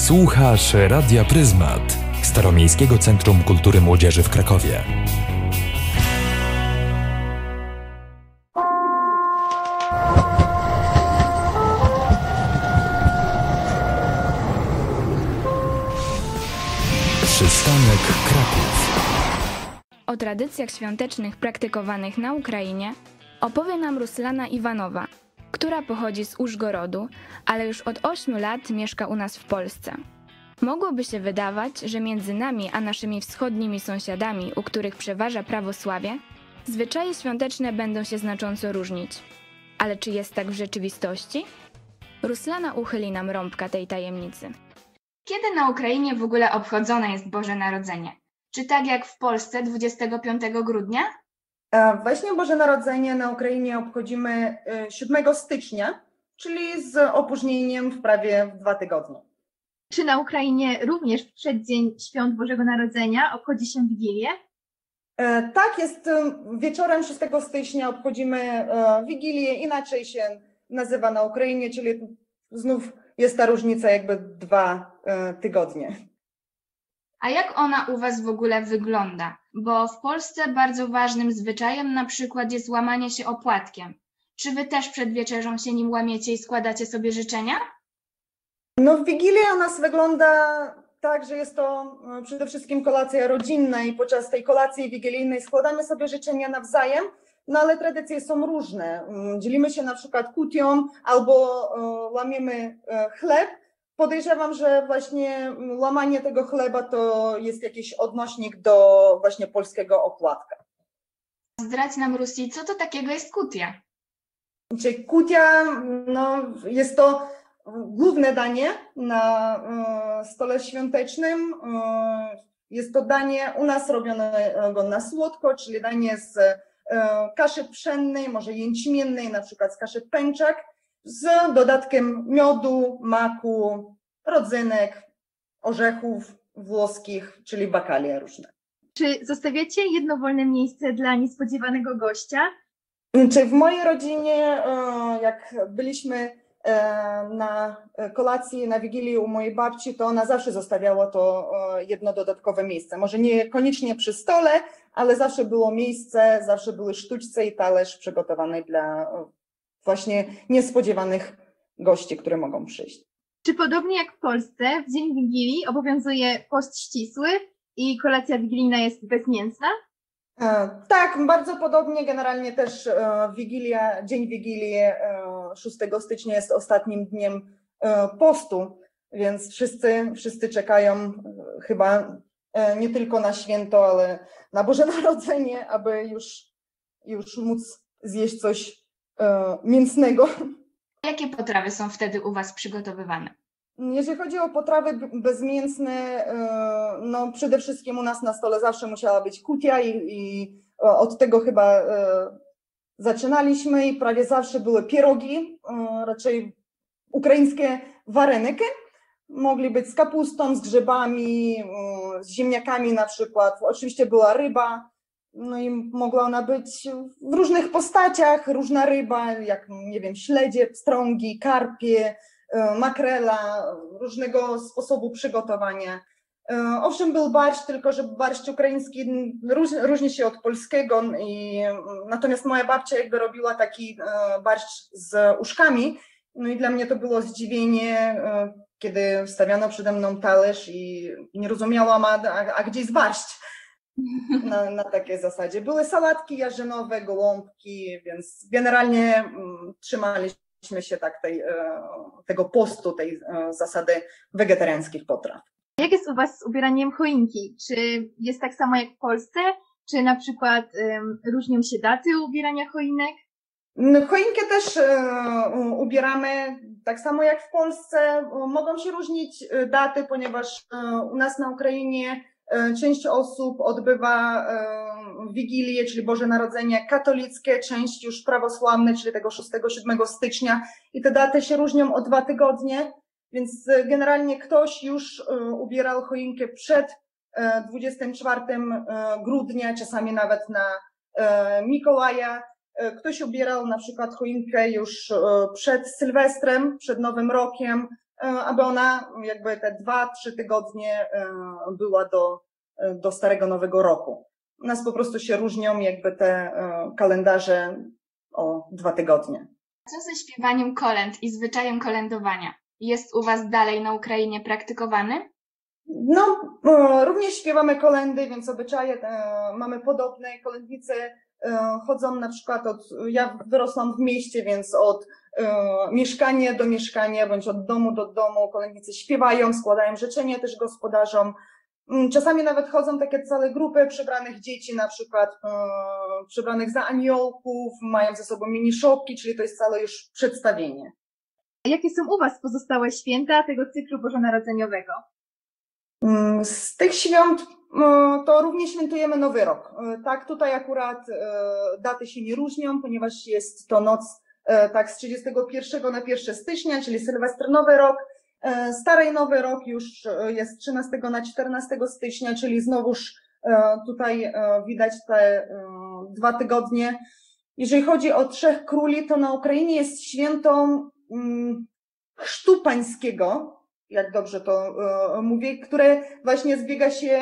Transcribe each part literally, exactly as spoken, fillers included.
Słuchasz Radia Pryzmat, Staromiejskiego Centrum Kultury Młodzieży w Krakowie. Przystanek Kraków. O tradycjach świątecznych praktykowanych na Ukrainie opowie nam Ruslana Iwanowa, która pochodzi z Użgorodu, ale już od ośmiu lat mieszka u nas w Polsce. Mogłoby się wydawać, że między nami a naszymi wschodnimi sąsiadami, u których przeważa prawosławie, zwyczaje świąteczne będą się znacząco różnić. Ale czy jest tak w rzeczywistości? Ruslana uchyli nam rąbka tej tajemnicy. Kiedy na Ukrainie w ogóle obchodzone jest Boże Narodzenie? Czy tak jak w Polsce dwudziestego piątego grudnia? Właśnie Boże Narodzenie na Ukrainie obchodzimy siódmego stycznia, czyli z opóźnieniem w prawie dwa tygodnie. Czy na Ukrainie również w przeddzień świąt Bożego Narodzenia obchodzi się Wigilię? Tak, jest wieczorem szóstego stycznia obchodzimy Wigilię, inaczej się nazywa na Ukrainie, czyli znów jest ta różnica jakby dwa tygodnie. A jak ona u Was w ogóle wygląda? Bo w Polsce bardzo ważnym zwyczajem na przykład jest łamanie się opłatkiem. Czy Wy też przed wieczerzą się nim łamiecie i składacie sobie życzenia? No w Wigilię u nas wygląda tak, że jest to przede wszystkim kolacja rodzinna i podczas tej kolacji wigilijnej składamy sobie życzenia nawzajem, no ale tradycje są różne. Dzielimy się na przykład kutią albo łamiemy chleb. Podejrzewam, że właśnie łamanie tego chleba to jest jakiś odnośnik do właśnie polskiego opłatka. Zdradź nam, Rusi, co to takiego jest kutia? Czyli kutia, no, jest to główne danie na stole świątecznym. Jest to danie u nas robionego na słodko, czyli danie z kaszy pszennej, może jęczmiennej, na przykład z kaszy pęczak, z dodatkiem miodu, maku, rodzynek, orzechów włoskich, czyli bakalie różne. Czy zostawiacie jedno wolne miejsce dla niespodziewanego gościa? Czy w mojej rodzinie, jak byliśmy na kolacji, na Wigilii u mojej babci, to ona zawsze zostawiała to jedno dodatkowe miejsce. Może niekoniecznie przy stole, ale zawsze było miejsce, zawsze były sztućce i talerz przygotowany dla właśnie niespodziewanych gości, które mogą przyjść. Czy podobnie jak w Polsce, w dzień Wigilii obowiązuje post ścisły i kolacja wigilijna jest bezmięsna? E, tak, bardzo podobnie. Generalnie też e, Wigilia, dzień Wigilii e, szóstego stycznia jest ostatnim dniem e, postu, więc wszyscy, wszyscy czekają e, chyba e, nie tylko na święto, ale na Boże Narodzenie, aby już, już móc zjeść coś mięsnego. Jakie potrawy są wtedy u Was przygotowywane? Jeżeli chodzi o potrawy bezmięsne, no przede wszystkim u nas na stole zawsze musiała być kutia i, i od tego chyba zaczynaliśmy i prawie zawsze były pierogi, raczej ukraińskie wareniki. Mogli być z kapustą, z grzybami, z ziemniakami na przykład. Oczywiście była ryba. No i mogła ona być w różnych postaciach, różna ryba, jak nie wiem, śledzie, pstrągi, karpie, makrela, różnego sposobu przygotowania. Owszem, był barszcz, tylko że barszcz ukraiński różni się od polskiego, i natomiast moja babcia jakby robiła taki barszcz z uszkami, no i dla mnie to było zdziwienie, kiedy stawiano przede mną talerz i nie rozumiałam, a, a gdzie jest barszcz? Na, na takiej zasadzie. Były sałatki jarzynowe, gołąbki, więc generalnie mm, trzymaliśmy się tak tej, e, tego postu, tej e, zasady wegetariańskich potraw. Jak jest u Was z ubieraniem choinki? Czy jest tak samo jak w Polsce? Czy na przykład um, różnią się daty ubierania choinek? No, choinkę też e, ubieramy tak samo jak w Polsce. Mogą się różnić daty, ponieważ e, u nas na Ukrainie część osób odbywa Wigilię, czyli Boże Narodzenie katolickie, część już prawosławne, czyli tego szóstego siódmego stycznia i te daty się różnią o dwa tygodnie, więc generalnie ktoś już ubierał choinkę przed dwudziestego czwartego grudnia, czasami nawet na Mikołaja. Ktoś ubierał na przykład choinkę już przed Sylwestrem, przed Nowym Rokiem, aby ona jakby te dwa, trzy tygodnie była do, do Starego Nowego Roku. U nas po prostu się różnią jakby te kalendarze o dwa tygodnie. Co ze śpiewaniem kolęd i zwyczajem kolędowania? Jest u Was dalej na Ukrainie praktykowany? No, również śpiewamy kolędy, więc obyczaje mamy podobne. Kolędnicy chodzą na przykład od, ja wyrosłam w mieście, więc od mieszkania do mieszkania, bądź od domu do domu. Kolędnicy śpiewają, składają życzenia też gospodarzom. Czasami nawet chodzą takie całe grupy przebranych dzieci, na przykład e, przebranych za aniołków, mają ze sobą mini szopki, czyli to jest całe już przedstawienie. Jakie są u Was pozostałe święta tego cyklu bożonarodzeniowego? Z tych świąt e, to również świętujemy Nowy Rok. E, tak, tutaj akurat e, daty się nie różnią, ponieważ jest to noc e, tak z trzydziestego pierwszego na pierwszego stycznia, czyli Sylwester, Nowy Rok. Stary Nowy Rok już jest trzynastego na czternastego stycznia, czyli znowuż tutaj widać te dwa tygodnie. Jeżeli chodzi o Trzech Króli, to na Ukrainie jest święto Chrztu Pańskiego, jak dobrze to mówię, które właśnie zbiega się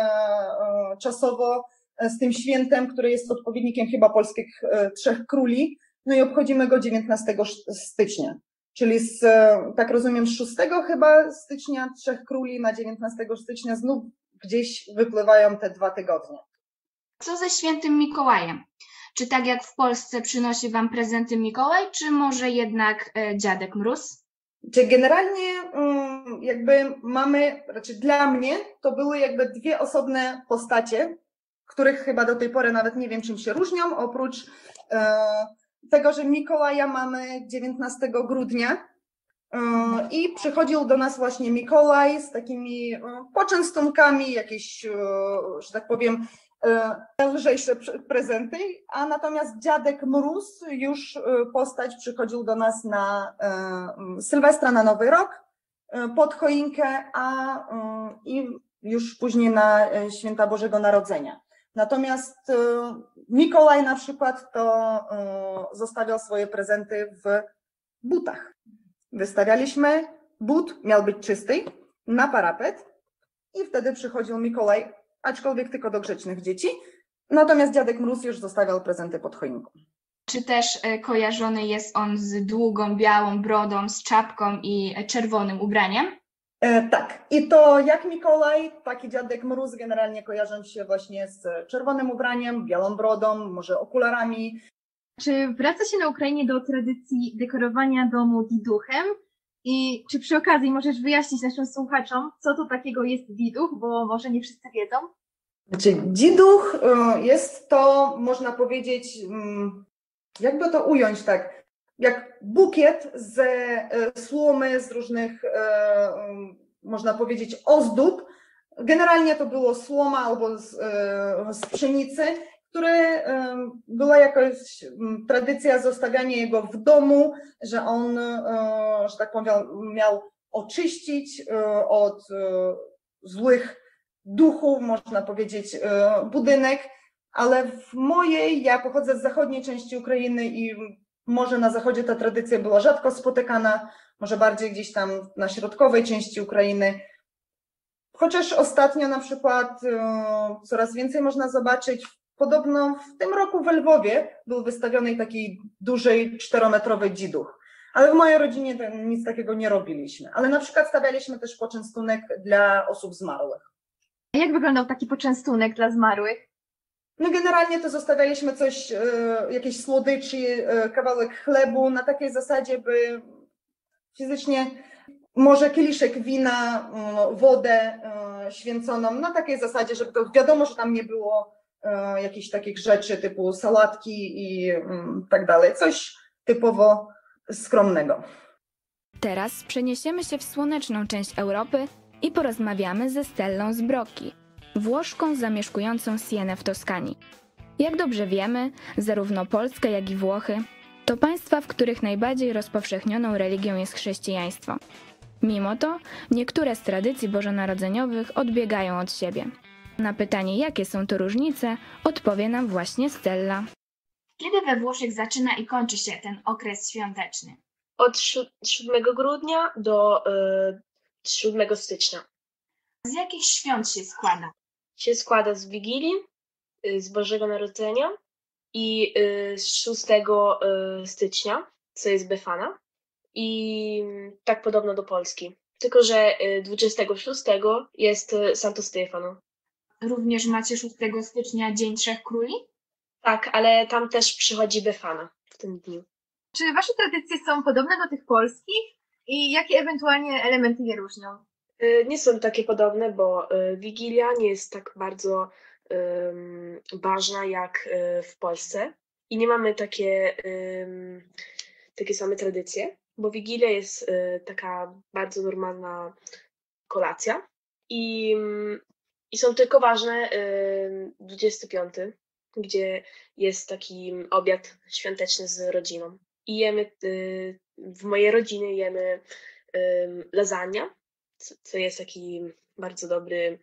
czasowo z tym świętem, które jest odpowiednikiem chyba polskich Trzech Króli. No i obchodzimy go dziewiętnastego stycznia. Czyli z, tak rozumiem, z szóstego chyba stycznia Trzech Króli na dziewiętnastego stycznia znów gdzieś wypływają te dwa tygodnie. Co ze świętym Mikołajem? Czy tak jak w Polsce przynosi Wam prezenty Mikołaj, czy może jednak e, Dziadek Mróz? Czy generalnie jakby mamy, raczej dla mnie to były jakby dwie osobne postacie, których chyba do tej pory nawet nie wiem czym się różnią, oprócz e, tego, że Mikołaja mamy dziewiętnastego grudnia i przychodził do nas właśnie Mikołaj z takimi poczęstunkami, jakieś, że tak powiem, lżejsze prezenty, a natomiast Dziadek Mróz już postać przychodził do nas na Sylwestra, na Nowy Rok, pod choinkę, a i już później na Święta Bożego Narodzenia. Natomiast Mikołaj na przykład to zostawiał swoje prezenty w butach. Wystawialiśmy, but miał być czysty, na parapet i wtedy przychodził Mikołaj, aczkolwiek tylko do grzecznych dzieci. Natomiast Dziadek Mróz już zostawiał prezenty pod choinką. Czy też kojarzony jest on z długą, białą brodą, z czapką i czerwonym ubraniem? E, tak. I to jak Mikołaj, tak i Dziadek Mróz generalnie kojarzą się właśnie z czerwonym ubraniem, białą brodą, może okularami. Czy wraca się na Ukrainie do tradycji dekorowania domu diduchem? I czy przy okazji możesz wyjaśnić naszym słuchaczom, co to takiego jest diduch, bo może nie wszyscy wiedzą? Znaczy, diduch jest to, można powiedzieć, jakby to ująć tak, jak bukiet ze słomy, z różnych, można powiedzieć, ozdób. Generalnie to było słoma albo z, z pszenicy, które była jakaś tradycja zostawiania jego w domu, że on, że tak powiem, miał oczyścić od złych duchów, można powiedzieć, budynek, ale w mojej, ja pochodzę z zachodniej części Ukrainy i może na zachodzie ta tradycja była rzadko spotykana, może bardziej gdzieś tam na środkowej części Ukrainy. Chociaż ostatnio na przykład coraz więcej można zobaczyć, podobno w tym roku w Lwowie był wystawiony taki duży czterometrowy diduch. Ale w mojej rodzinie nic takiego nie robiliśmy. Ale na przykład stawialiśmy też poczęstunek dla osób zmarłych. A jak wyglądał taki poczęstunek dla zmarłych? No generalnie to zostawialiśmy coś, jakieś słodyczy, kawałek chlebu na takiej zasadzie, by fizycznie może kieliszek wina, wodę święconą, na takiej zasadzie, żeby to wiadomo, że tam nie było jakichś takich rzeczy typu sałatki i tak dalej. Coś typowo skromnego. Teraz przeniesiemy się w słoneczną część Europy i porozmawiamy ze Stellą z Brocchi, Włoszką zamieszkującą Sienę w Toskanii. Jak dobrze wiemy, zarówno Polska, jak i Włochy to państwa, w których najbardziej rozpowszechnioną religią jest chrześcijaństwo. Mimo to niektóre z tradycji bożonarodzeniowych odbiegają od siebie. Na pytanie, jakie są to różnice, odpowie nam właśnie Stella. Kiedy we Włoszech zaczyna i kończy się ten okres świąteczny? Od siódmego grudnia do y, siódmego stycznia. Z jakich świąt się składa? Się składa z Wigilii, y, z Bożego Narodzenia i y, z szóstego y, stycznia, co jest Befana. I tak podobno do Polski. Tylko że y, dwudziestego szóstego jest y, Santo Stefano. Również macie szóstego stycznia Dzień Trzech Króli? Tak, ale tam też przychodzi Befana w tym dniu. Czy wasze tradycje są podobne do tych polskich i jakie ewentualnie elementy je różnią? Y, Nie są takie podobne, bo y, Wigilia nie jest tak bardzo ym, ważna jak y, w Polsce i nie mamy takie, ym, takie same tradycje, bo Wigilia jest y, taka bardzo normalna kolacja i, ym, i są tylko ważne y, dwudziestego piątego, gdzie jest taki obiad świąteczny z rodziną. I jemy, y, w mojej rodzinie jemy y, lasagna, co, co jest taki bardzo dobry,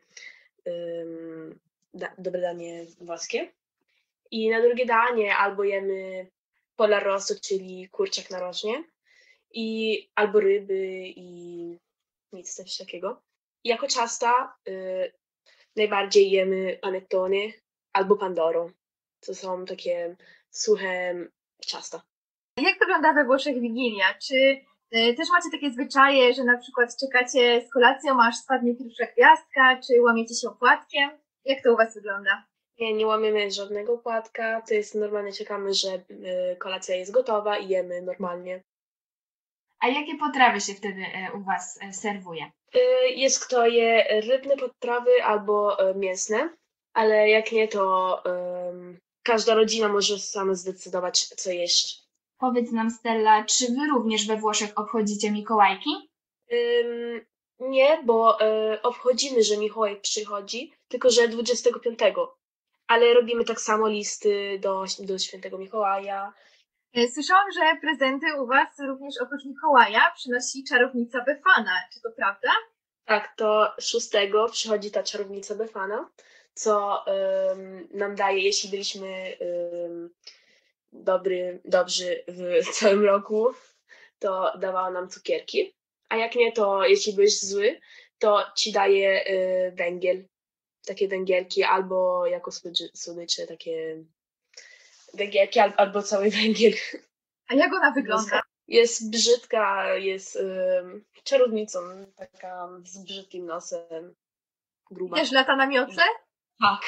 um, da, dobre danie włoskie. I na drugie danie albo jemy pola rosso, czyli kurczak narożnie, i albo ryby i nic też takiego. I jako ciasta y, najbardziej jemy panettone albo pandoro, co są takie suche ciasta. Jak wygląda we Włoszech Wigilia? Czy y, też macie takie zwyczaje, że na przykład czekacie z kolacją, aż spadnie pierwsza gwiazdka, czy łamiecie się opłatkiem? Jak to u was wygląda? Nie, nie łamiemy żadnego płatka, to jest normalnie, czekamy, że y, kolacja jest gotowa i jemy normalnie. A jakie potrawy się wtedy e, u was e, serwuje? Y, Jest kto je rybne potrawy albo y, mięsne, ale jak nie, to ym, każda rodzina może sama zdecydować, co jeść. Powiedz nam, Stella, czy wy również we Włoszech obchodzicie Mikołajki? Ym, nie, bo y, obchodzimy, że Mikołaj przychodzi, tylko że dwudziestego piątego. Ale robimy tak samo listy do, do świętego Mikołaja. Y, Słyszałam, że prezenty u was również oprócz Mikołaja przynosi czarownica Befana. Czy to prawda? Tak, to szóstego przychodzi ta czarownica Befana, co ym, nam daje, jeśli byliśmy ym, dobry, dobrzy w całym roku, to dawała nam cukierki. A jak nie, to jeśli byłeś zły, to ci daje y, węgiel. Takie węgielki albo jako słodzy- słodycze, takie węgielki al- albo cały węgiel. A jak ona wygląda? Jest brzydka, jest ym, czarownicą, taka z brzydkim nosem, gruba. Też lata na miotle? Tak.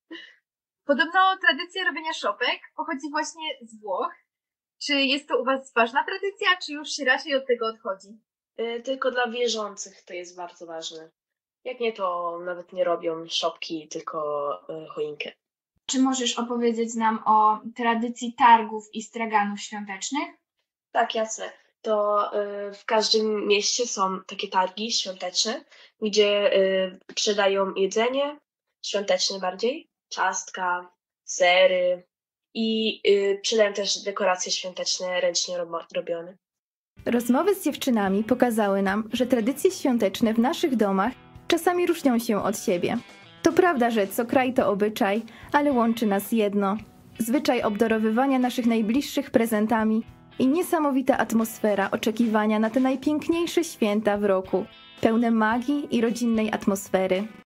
Podobno tradycja robienia szopek pochodzi właśnie z Włoch. Czy jest to u was ważna tradycja, czy już się raczej od tego odchodzi? Y, Tylko dla wierzących to jest bardzo ważne. Jak nie, to nawet nie robią szopki, tylko y, choinkę. Czy możesz opowiedzieć nam o tradycji targów i straganów świątecznych? Tak, jasne. To y, w każdym mieście są takie targi świąteczne, gdzie y, sprzedają jedzenie świąteczne bardziej, ciastka, sery i y, sprzedają też dekoracje świąteczne ręcznie robo- robione. Rozmowy z dziewczynami pokazały nam, że tradycje świąteczne w naszych domach czasami różnią się od siebie. To prawda, że co kraj to obyczaj, ale łączy nas jedno. Zwyczaj obdarowywania naszych najbliższych prezentami i niesamowita atmosfera oczekiwania na te najpiękniejsze święta w roku, pełne magii i rodzinnej atmosfery.